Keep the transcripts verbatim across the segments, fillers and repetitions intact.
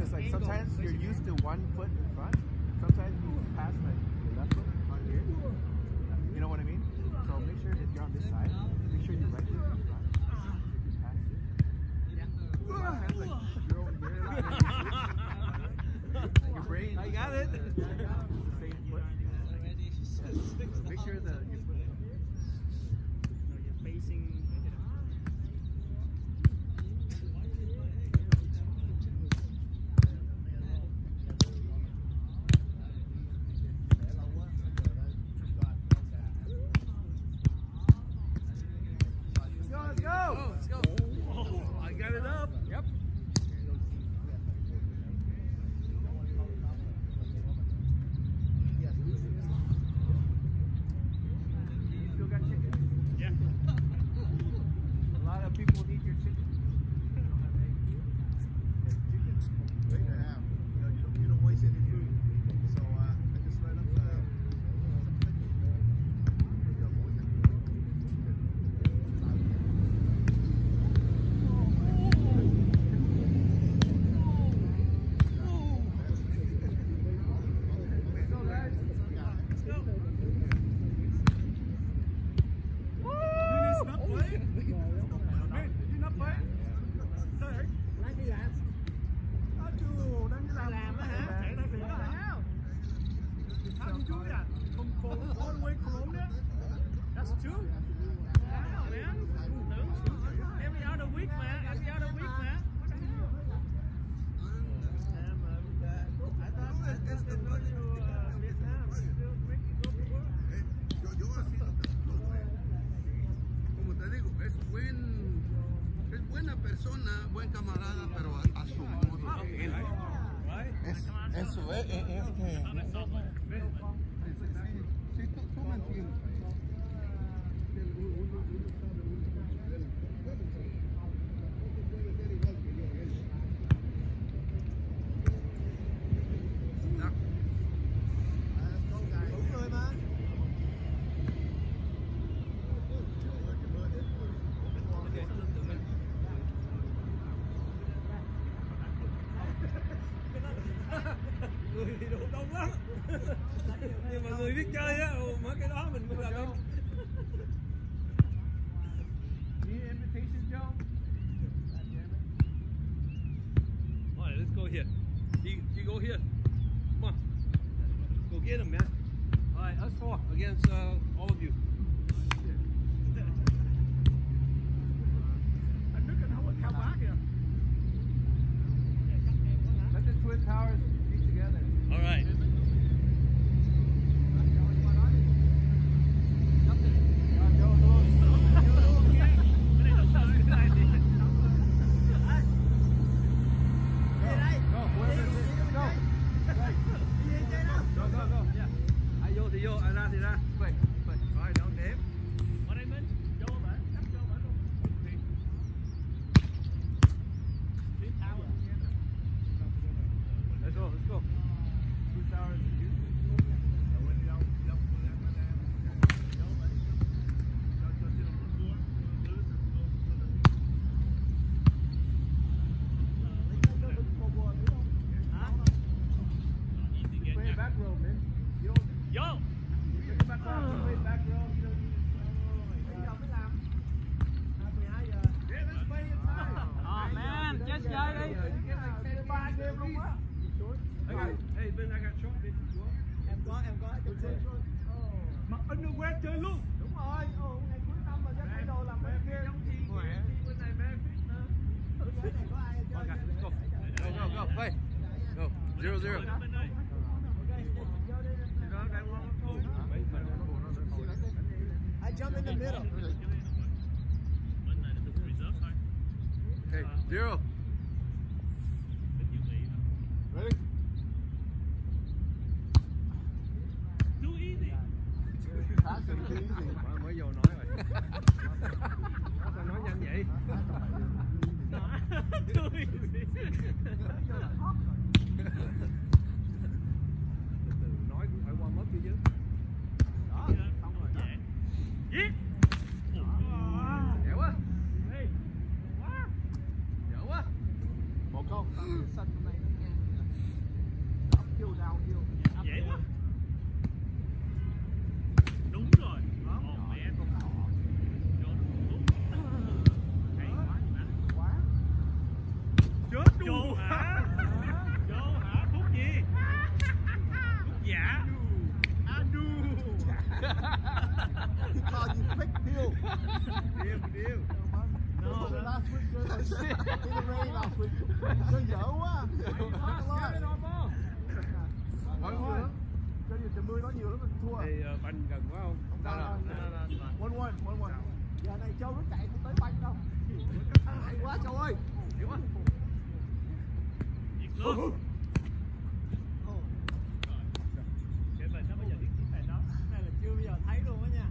because like sometimes you're used to one foot in front. Sometimes you pass like your left foot on here. You know what I mean? So make sure if you're on this side, make sure your right foot is in front. If you pass it. Sometimes like you're over here. Like, your brain. I got it. The same foot. Make sure that your foot. You're facing. Let's go! Let's go! Oh, I got it up. Yep. You still got chicken? Yeah. A lot of people need your chicken. Great to have. You know, you don't, you don't waste any food. So uh, I just read up the. That's two. Wow, man. Every other week, man. Every other week, man. What the hell? Um, uh, I thought that this was going to uh, Vietnam. Still make you go to work. Yo, yo así lo como te digo, es buen, es buena persona, buen camarada, pero a, a su modo. Es, eso es, es, es que... Sí, tú, tú me entiendes. Người thì đủ đông lắm. Nhưng mà người biết chơi á, mấy cái đó mình mới làm được. Need an invitation, Joe? All right, let's go here. You, you go here. Come on. Go get him, man. All right, us four against uh, all of you. I took it how come back here. Let the twin towers be together. All right. Hey Ben, I got short bit. Em có, em có. Mặc underwear chơi luôn. Đúng rồi, ồ, ngày cuối năm mà dắt cái đồ làm bên kia. Bên này bên fit nữa. Cái này có ai chơi? Okay, let's go. Go, go, go, play. Go. Zero, zero. I jump in the middle. Okay, zero. Ready? Too easy. Too easy. Mới vô nói rồi. Sao nói nhanh vậy? Too easy. Từ từ nói cũng phải qua mất đi chứ. Đó, xong rồi đó. Giết. Dễ quá. Hey. Quá. Dễ quá. Một không. Sân hôm nay nó nghe. Chơi dở quá. Nói nhiều lắm. Chơi nhiều mười nói nhiều lắm mình thua. Thì banh gần quá không? Không sao đâu. One one, one one. Giờ này Châu nó chạy không tới banh đâu. Hay quá Châu ơi. Hiểu quá. Luôn. Chưa bây giờ thấy luôn á nha.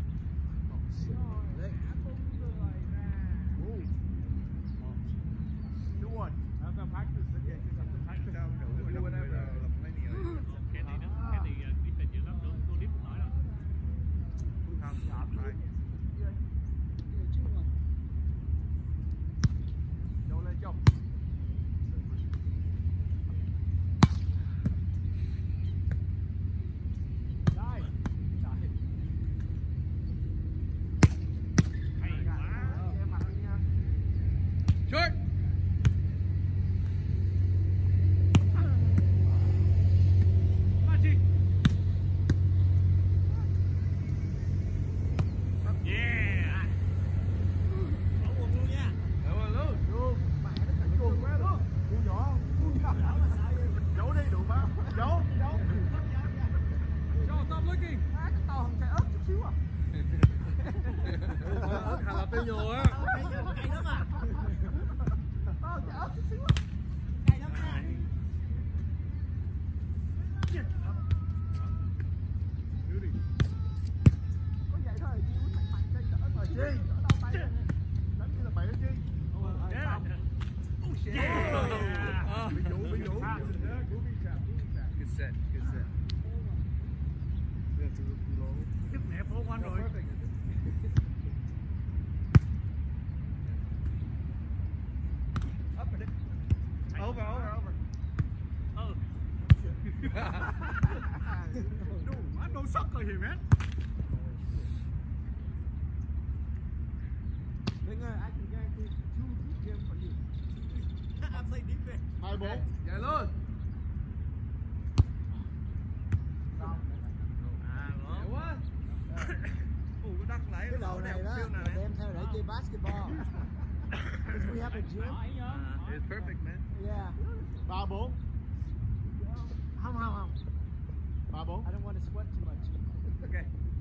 Two one. I'm gonna practice again. I'm gonna practice. Do whatever. Cái này nó cái này biết là chưa lắm đâu, tôi điếp nổi đâu. Châu lên Châu. Short. Yeah. Bỏ quần luôn nha. Luôn. Luôn. Mẹ nó thành chuồng quá luôn. Cu nhỏ. Giấu đi đủ má. Giấu. Giấu. Cho stop looking. Á cái tàu thằng chạy ớt chút xíu à. Ớt jalapeno á. Cay lắm à. Ờ chạy ớt chút xíu à. Cay lắm nha. Có vậy thôi chứ mạnh mạnh chơi đỡ rồi chi. Đỡ đau tay. Đánh như là mày đó chi. Yeah. Bị dụ, bị dụ. Good set, good set. Chút mẹ phố quanh rồi. Up and in. Over, over, over. Ừ. No, I know soccer here, man. Linh ơi, I can guarantee two good games for you. I play defense. Hai bốn. Chạy luôn. À Chạy quá. Ủa cái đất lấy Cái đầu này đó là đem theo để chơi basketball. Because we have a gym. It's perfect, man. Yeah. Ba bốn. Không không không. Ba bốn. I don't want to sweat too much. Okay.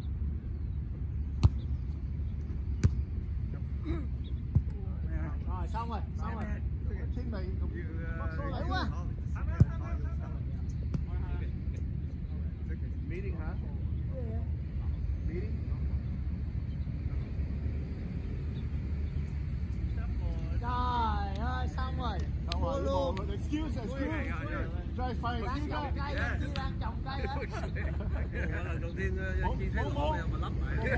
Rồi xong rồi, xong rồi. Thiên mày cũng You, Đấy quá. meeting hả? Yeah. Meeting. Trời ơi, xong rồi. Xong Thua rồi, luôn. một excuse, excuse. Try find Đang excuse trồng đó. cây, đang chi đang trồng cây đó. Lần đầu tiên Chi thấy lỗ này mà lắp lại.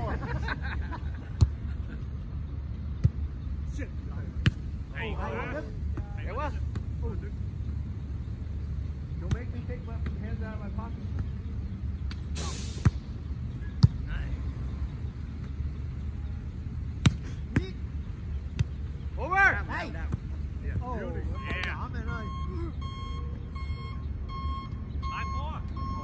Hay quá. Hay quá. Don't make me take my hands out of my pocket. Over. Đây. Ồ, Yeah. nhỏ mày ơi. Five more.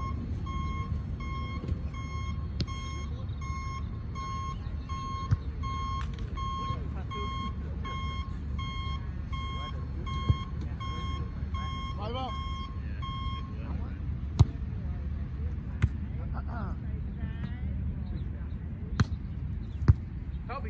Five up. Kobe.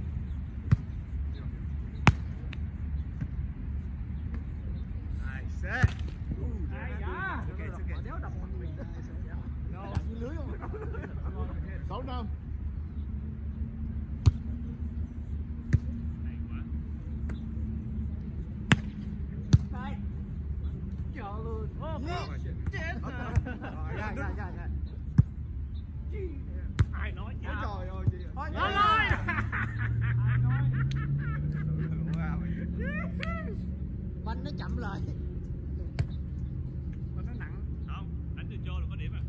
Nice set. Ai da. Okay, it's okay. Nếu đập mặt mình. Đập như lưới không? Sáu năm. Đây. Chờ luôn. Chết. Dạ, dạ, dạ, dạ. Ai nói chứ? Trời ơi chị. Thôi, Nói thôi. nói. Ai nói? Banh nó chậm lại. Nó nặng. Không, đánh từ cho là có điểm à.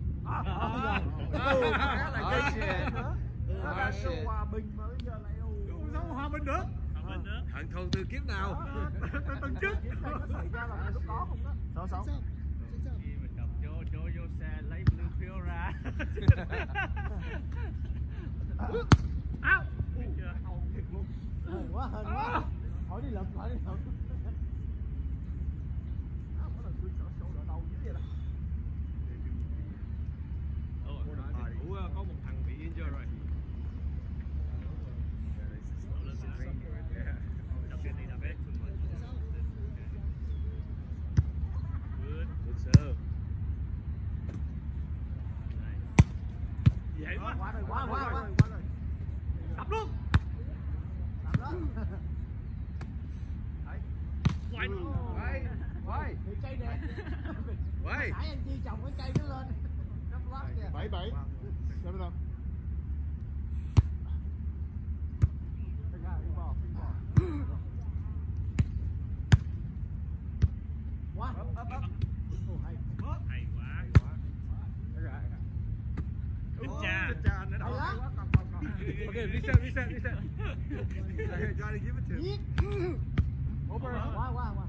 Là cái hòa bình mà bây giờ lại sao hòa bình được? Không lên nữa. Hận thù từ kiếp nào? Từ tuần trước. Nó xảy ra là lúc có không đó. Sáu sáu. Khi mình đập vô vô vô xe lấy blue pill ra. Áo. Hầu thiệt luôn. Hên quá, hên quá. Hỏi đi lụm, hỏi đi lụm. Why? Thì cây đẹp. Why? Nãy anh Chi trồng cái cây nó lên. Nó lót kìa. Bảy bảy. Seven up. Quá. Ấp ấp ấp. Ồ hay. Hay quá. Good cha. Good cha. Nó Hay đỏ lắm. quá. Còn còn còn. Okay, reset, reset, reset. Okay, Johnny, give it to him. Giết. Over. Quá quá quá.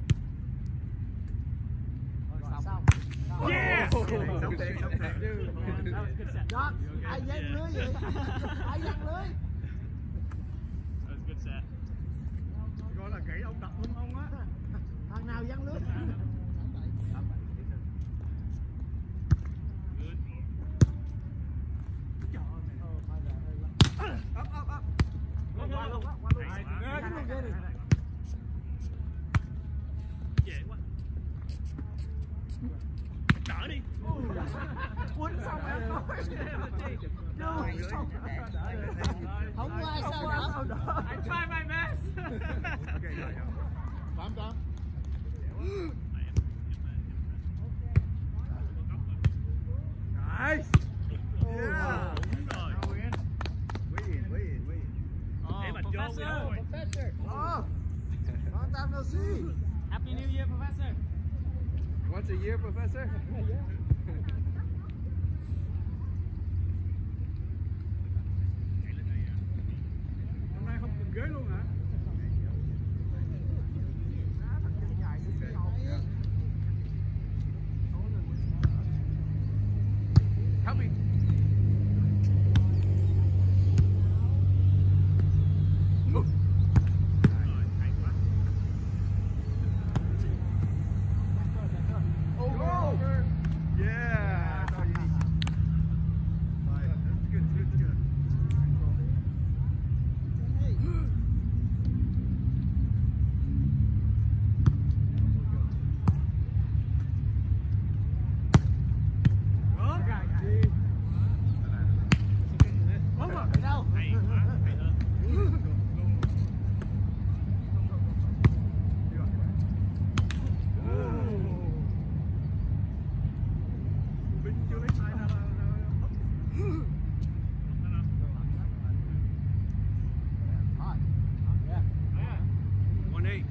Rồi xong. Xong. Yeah. Sống thiệt, sống thiệt. Đó, ai dán lưới vậy? Ai dán lưới? That was a good set. Gọi là gãy ông đập luôn ông á. Thằng nào dán lưới? Up, up, up. Qua luôn á, qua luôn. Hay quá. Đánh luôn ghê đi. Dễ quá. Đỡ đi. Quýnh xong em nói. Không có ai sao đỡ. I try my best. Okay, rồi, rồi. Tám, tám. Nice. Yeah. Đúng rồi. Way in, way in, way in. Để mà chốt rồi. Professor. Oh, long time no see. Happy New Year, Professor. Once a year, Professor? Hôm nay không cần ghế luôn hả? Help me. Over. Yeah. That's all you need. Right. That's good. That's good. Đi đâu? Hay quá. Hay hơn. Binh chưa lấy sai nào. Yeah. One eight.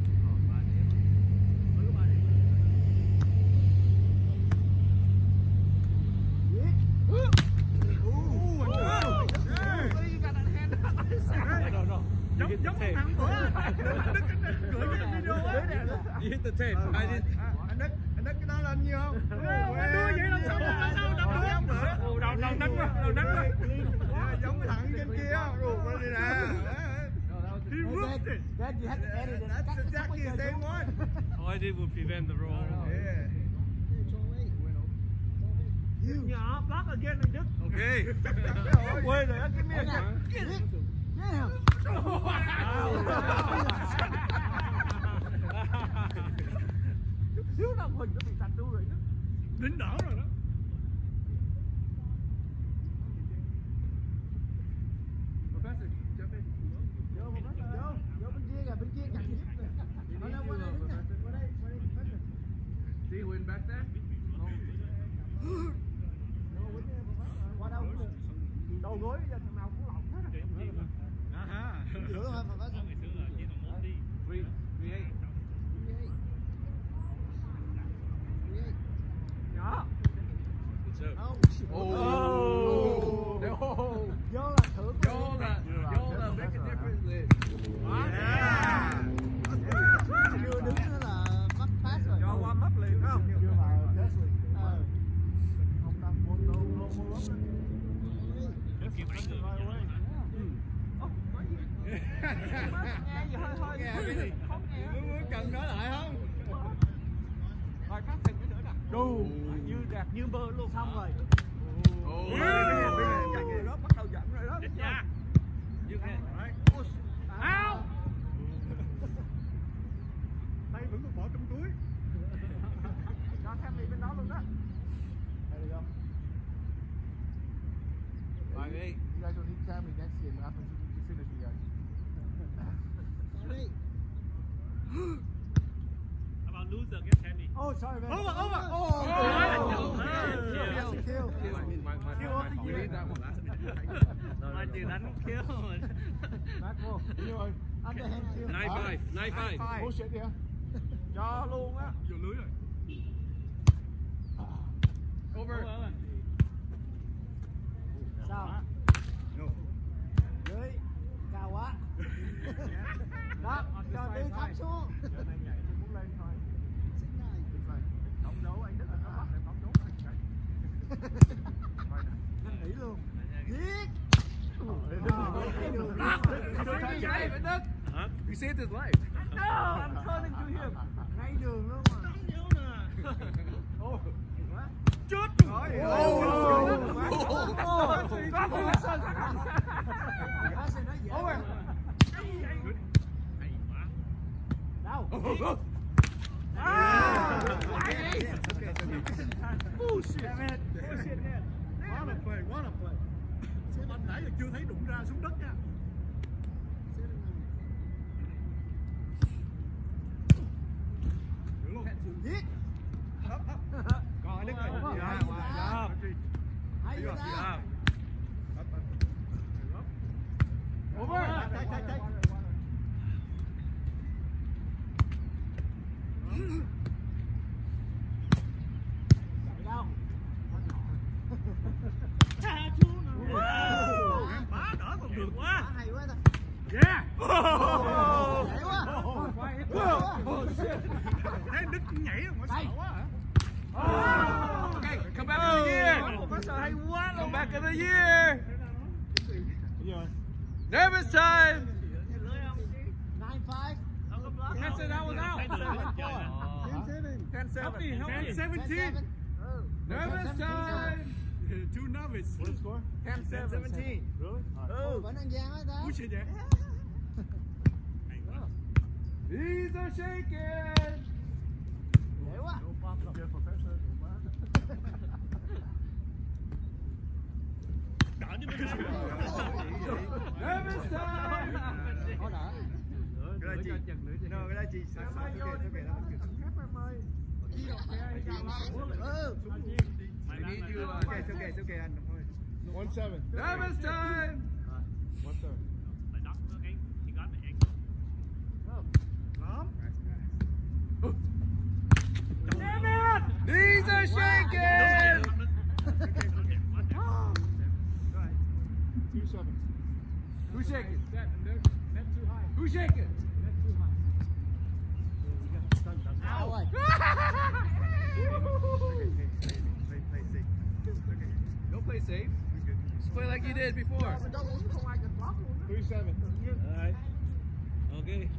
No, no. You hit the tape. You hit the tape. I didn't. Anh Đức, anh Đức cái đó lên nhiêu không? Anh đưa vậy làm sao làm sao đập được? Đầu đầu nắng quá, đầu nắng quá. Giống cái thằng trên kia. Rồi đi nè. He whooped it. Dad, you have to edit it. That's exactly the same one. All I did was prevent the roll. Yeah. Nhỏ, block again anh Đức. Okay. Quên rồi, give me a Get chance. him. Get him. Chút xíu nào Huỳnh nó bị tạch đu rồi đó. Đính đỡ rồi đó. Professor, jump in. Vô, Professor, vô. Vô bên kia kìa, bên kia cạnh giúp kìa. Ở đâu, qua đây đứng nè. Qua đây, qua đây, Professor. See Win back there? Qua đâu cũng được. Đầu gối giờ thằng nào cũng lỏng hết rồi. Aha. Giữa luôn hả Professor? Three, three eight. Nhỏ. So, Oh. Oh. No. Vô là thưởng. Vô là, vô là make a difference. Yeah. Chưa đứng nữa là mắc pass rồi. Cho qua mắt liền phải không? Chưa vào test liền. Ờ. Ông đang muốn đâu luôn muốn lắm. Nghe gì hơi hơi. Nghe cái gì? Không nghe. Muốn cần nói lại không? Rồi cắt thêm cái nữa nè. Đù. Như đạt như mơ luôn. Xong rồi. Ồ. Bây giờ bây giờ chạy người đó bắt đầu giận rồi đó. Yeah. you can. Ow. Tay vẫn còn bỏ trong túi. Cho thêm đi bên đó luôn đó. There we go. Five eight. You guys don't need to tell me next game after you finish you guys. How about loser get ten Oh, sorry, man. Over, over. Oh, Oh, kill. My, Kill. my, my, Kill my, off the we year. need that one last. Mà chỉ đánh kill mình. Back row. Rồi. Underhand kill. Nine five, nine five. Bố shit đi hả? Cho luôn á. Vô lưới rồi. Over. Sao? No. Dưới. Cao quá. Đó, cho đi thấp xuống. Giờ này nhảy thì muốn lên thôi. Không đấu anh Đức anh nó bắt em không đấu anh chạy. Anh nghỉ luôn. Giết. Huh? You saved his life. No, I'm turning to him. Ngay đường luôn mà. Ô. Chút. Rồi. Over. Đâu? Ah! Bullshit. Bullshit nha. Quá là phê, quá là phê. Xe banh nãy giờ chưa thấy đụng ra xuống đất nha. Được luôn. Giết. Còn Đức rồi. Dạ, dạ. Hay Chưa, ra. dạ. Over. Take, take, take. Đâu? Tha xuống rồi. Bá đỡ còn được quá. Hay quá ta. Yeah. Dễ quá. Thấy Đức nhảy mà sợ quá hả? Okay, come back of the year. Có sợ hay quá luôn. Come back of the year. Nervous time. Nine five. Ten seven, that was out. Ten seven. Ten seven. Help me, help me. Ten seventeen. seven. Nervous time. Two novice. What score? Ten seven. seventeen. Really? Ừ, vẫn ăn gian hết đó. Ui shit vậy? Knees are shaking. Dễ quá. Đỡ như mình. Nervous time. Có đỡ. Cái đó chị. No, cái đó chị. Sao sao kìa, sao kìa đó. Ừ. We need you. Okay, it's okay, it's okay. Anh thôi. One seven. Nervous time. One seven. Phải đỡ cái thì có mẹ. Lắm. Knees are shaking. Two seven. Who's shaking? That's too high. Who's shaking? That's too high. Đâu rồi? Play, play safe. Okay. Don't play safe. Just play like you did before. Three seven. Alright. Okay.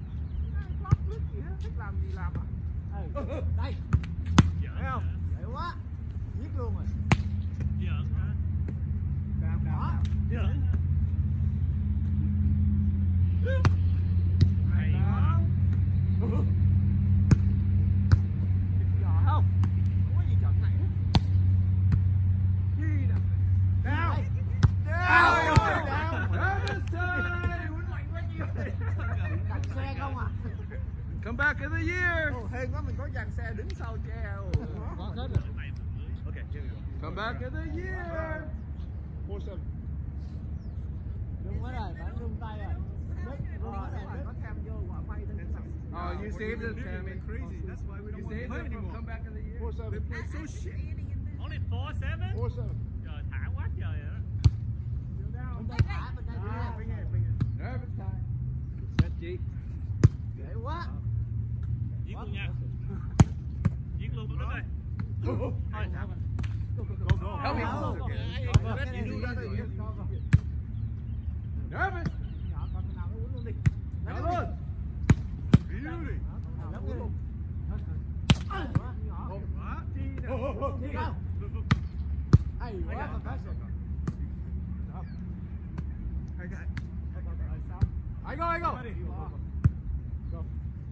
Thích làm gì làm à? Ừ. Đây. Thấy không? Dễ quá. Giết luôn rồi. Giỡn hả? Down, down, Đó. down. Giỡn. Hay quá. Giỏi không? Không có gì trận này hết. Chi nè. Down. Down. Down. Nervous time. Đặt xe không à? Come back of the year. Ồ, hên quá mình có dàn xe đứng sau che. Có hết rồi. Okay, here we go. Come back of the year. Four seven. Rung quá rồi, phải rung tay rồi. Đấy, rung quá rồi. Có tham vô quả may lên sẵn. Oh, you saved us, Tammy. Crazy. That's why we You don't want to saved play us from anymore. come back of the year. Four seven. They play so shit. Only four seven. Four seven. Trời thả quá trời rồi đó. Bên đây thả, bên đây thả. Nervous time. Set G. Dễ quá. Giết luôn nha. Giết luôn Đức ơi. Thôi. Go, go. Help me. Đâu. Okay. Có cái này You do that thì- again. Nervous. Nhỏ con nào nó uống luôn đi. Now look. Beauty. Lắm cái luôn. Hay quá. Nhỏ. What? Đi đâu? Hay quá. Mà có sự. I got it. I go, I go. Ready? Go.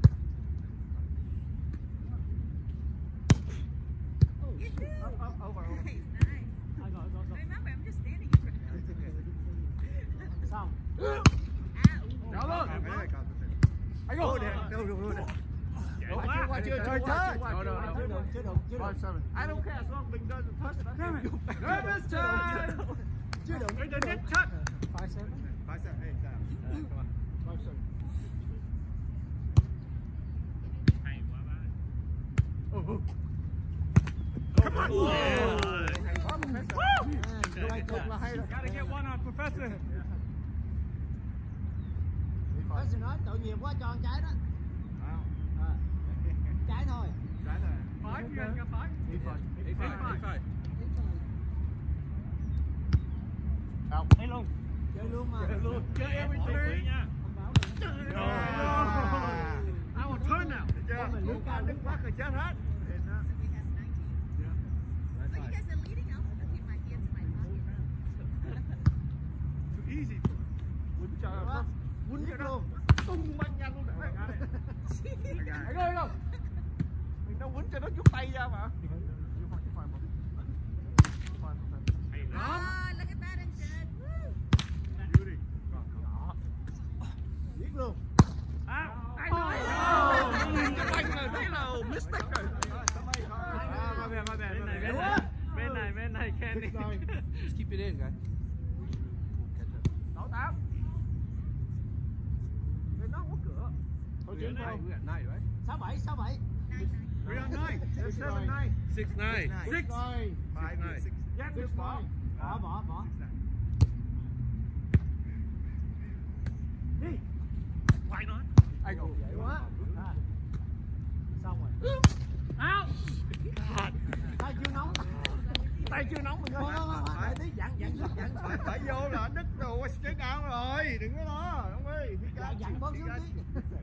Up, up, over, over. Hay rồi, rồi, rồi. Remember, I'm just standing in front of you. Xong. Now look. I got it. I Go go. there. Go, go, go there. Chưa qua, chưa, chưa qua, chưa qua, chưa qua. Chưa đụng, chưa đụng, chưa Five đụng. seven. I don't care as long as mình doesn't touch it. Nervous time. Chưa đụng. Cái đến nhất touch. Five seven. Five seven. Hey, down. Five seven. Hay quá ba. Oh, oh. Oh. Hay quá, professor. Quay cực là hay rồi. Gotta get one on Professor. Có sự nói tội nghiệp quá cho con trái đó. À. Trái thôi. Trái rồi. Five, you guys got five? Eight five. Eight five. Eight five. Out. Hey luôn. Chơi luôn mà. Chơi luôn. Chơi everything nha. I will turn now. Chưa? Lúc ăn đứng bắt rồi chết hết. So we has nine. But you guys are leading. I'll keep my hands in my pocket. Too easy for us. Quýnh cho nó. Quýnh cho nó. Tung băng nhanh luôn. Hãy ơi không? Mình đâu quýnh cho nó chút tay ra mà. Hay lắm. Ah, look at that instead. Woo. Beauty. Biết luôn. À, ai Oh. nói? Banh rồi, thấy là mistake rồi. À, my bad, my bad. Bên này, bên này. Bên này, bên này, Kenny. Just keep it in, guys. Sáu tám. Bên nó không có cửa. Thôi We're chuyển at không? nine. We're at nine, right? Sáu bảy, sáu bảy. Nine, nine. We're on nine. Six, seven, nine. Six nine. Six. Five, nine. six. Yes, Six, it's four. Bỏ, bỏ, bỏ. Đi. Quay nó. Ai go. Dễ quá. À. Xong rồi. Out. Tay chưa nóng. Tay chưa nóng mình Thôi, thôi, thôi, thôi. Để tí dặn, dặn, dặn, dặn. Phải, phải vô là đứt đồ cái áo rồi, đừng có lo, ông ơi. Dặn, dặn bớt xuống tí.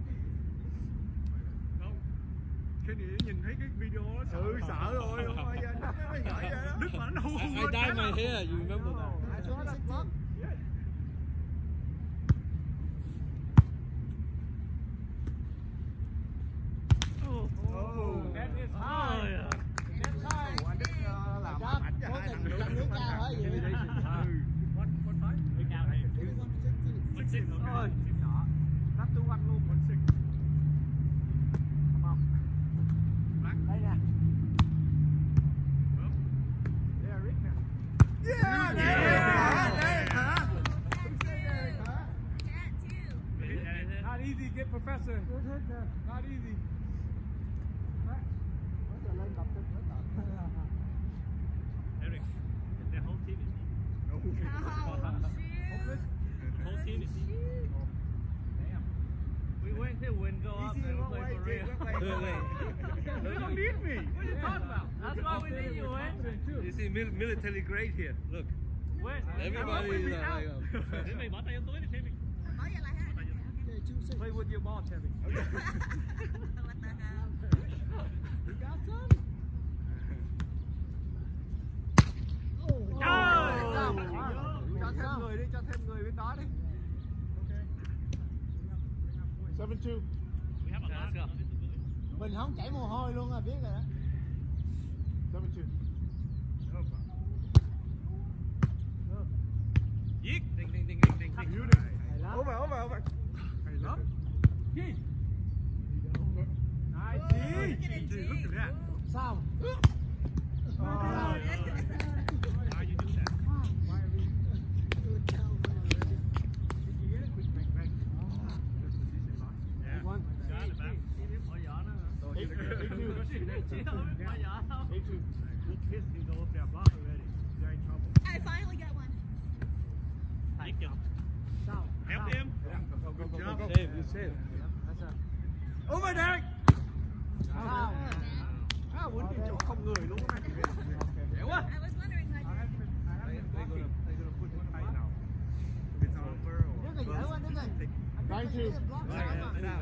Không. Kenny nhìn thấy cái video đó sợ. Ừ, sợ rồi, không ai giờ nó mới gửi ra đó. Đức mà nó hù I, I hù dyed my hair. You remember that? I saw that vlog. Oh, that is high. That's high. Anh Đức ờ, làm Đó, ảnh cho cố hai thằng tình nữa. chặn nước cao hả gì? What, what time? Hơi cao này. One six, okay. Ôi, nhỏ. Đắp tu anh luôn, mình xinh. Come on. Đây nè. Yeah, Rick nè. Yeah, yeah, yeah. Hả? Cat too. Not easy, get Professor. Not easy. Lên tập tin hết rồi. Eric, the whole team is Oh, shoot. the whole team is Damn. We went here when go up Easy, and we what play way, for Jake, real. what way? You don't need me. What are you talking about? That's why we need you, man. You see, mil military grade here. Look. When? Everybody is uh, like a Thế mày bỏ tay vô túi đi, thế mày. Bỏ vô lại ha. Okay, okay. Play with your ball, Kevin. What the hell? You got some? Oh! Cho thêm người đi, cho thêm người bên đó đi. Seven two. We have a lot. Let's go. Mình không chảy mồ hôi luôn à, biết rồi đó. Seven two. Yeek. Ding, ding, ding, ding, ding, ding. Beauty. Hay lắm. Over, over, over. Hay lắm. Ghi. Nice, Look at it, G. Look at that. Sao? Why you do that? Why are we... Did you get it? Quick, bang, bang. Yeah. One. Got it back. Bỏ giỏ nó hả? Eight, eight two. Bỏ giỏ không? Eight two. We'll piss can go up that block already. You're in trouble. I finally got one. Giết chụp. Sao? Help him. Go, go, go, go, go. Save, you save. That's a- Over there. Sao? À, quýnh cái chỗ không người luôn á. Dễ quá. I was wondering why. They, they're gonna, they're gonna put it tight now. It's over. Đức ơi, dễ quá, Đức ơi. Anh Đức ơi, block sao mà.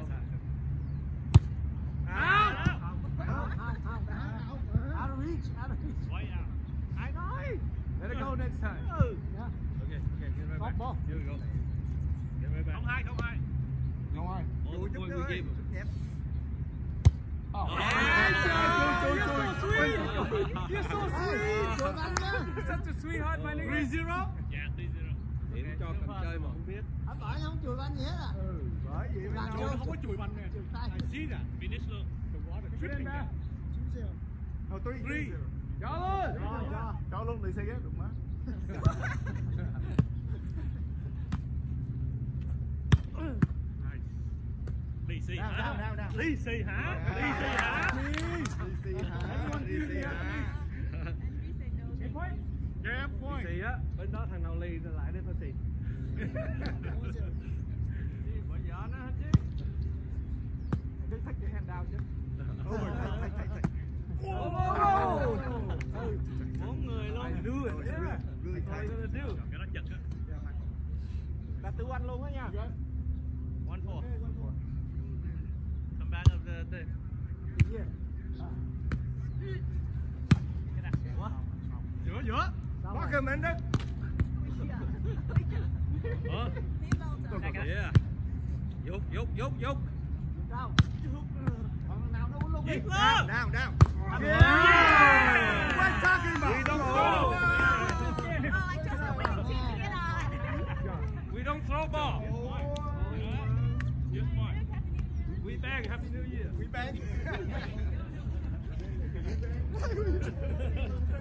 À. Không, không, không. Out of reach, out of reach. Way out. I know. Let it go next time. Yeah. Okay, okay, get right back. Ball, ball. Here we go. Get right back. Không hai, không hai. Không ai. All the point we gave him. Nhép. Oh. You're so sweet. You're so sweet. Chuột anh nha. Such a sweetheart, my nigga. three zero? Yeah, three zero. Điểm cho cầm chơi mà không biết. Anh bảo anh không chuột anh gì hết à? Ừ, bởi vì bên Làm đâu chưa? không Không có chùi banh nè. Chuột tay. I see that. Finish luôn. tripping. Oh, three. Three. Cho luôn. Cho, cho luôn, để xây ghép được má. Lì xì Nào, hả? nào, nào, nào. Lì xì hả? Lì xì hả? Đi xì hả? Đi xì hả? Yeah, Lì point. xì á, bên đó thằng nào lì lại đây tao xì. Bởi giờ nó hết chứ. Cứ thích cái hand down chứ. Over, take, take, take. Bốn người luôn. I knew it. Yeah. Really What are tight. you gonna do? Cái đó chật á. Là tự ăn luôn á nha. One four. Come back up the thing. Cái đặt quá. Giữa giữa. Recommend it. Ờ. Yeah. Dục, dục, dục, dục. Đâu? Còn nào nó uống luôn đi. Giết Down, luôn. down, down. Yeah. What are you talking We about? don't throw. Oh, I just waiting to get on. We don't throw ball. Just fine. We bang. Happy New Year. We bang.